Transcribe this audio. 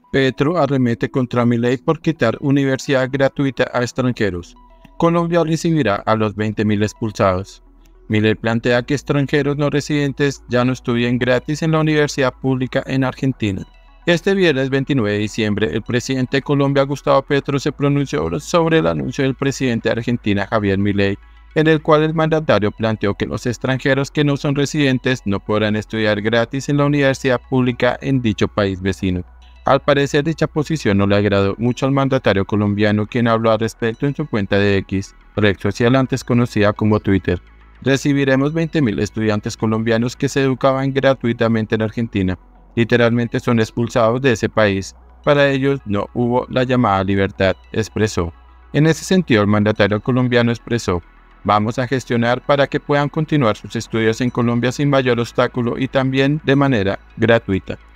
Petro arremete contra Milei por quitar universidad gratuita a extranjeros. Colombia recibirá a los 20.000 expulsados. Milei plantea que extranjeros no residentes ya no estudien gratis en la universidad pública en Argentina. Este viernes 29 de diciembre, el presidente de Colombia, Gustavo Petro, se pronunció sobre el anuncio del presidente de Argentina, Javier Milei, en el cual el mandatario planteó que los extranjeros que no son residentes no podrán estudiar gratis en la universidad pública en dicho país vecino. Al parecer, dicha posición no le agradó mucho al mandatario colombiano, quien habló al respecto en su cuenta de X, red social antes conocida como Twitter. Recibiremos 20.000 estudiantes colombianos que se educaban gratuitamente en Argentina. Literalmente son expulsados de ese país. Para ellos no hubo la llamada libertad, expresó. En ese sentido, el mandatario colombiano expresó: vamos a gestionar para que puedan continuar sus estudios en Colombia sin mayor obstáculo y también de manera gratuita.